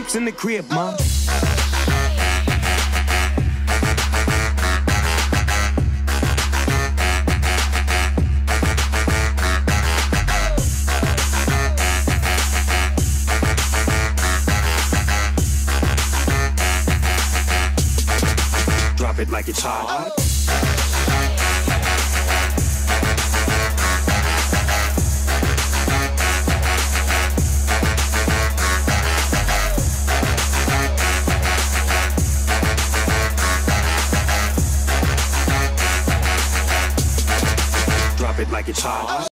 troops in the crib, ma. Drop it like it's hot. Drop it like it's hot.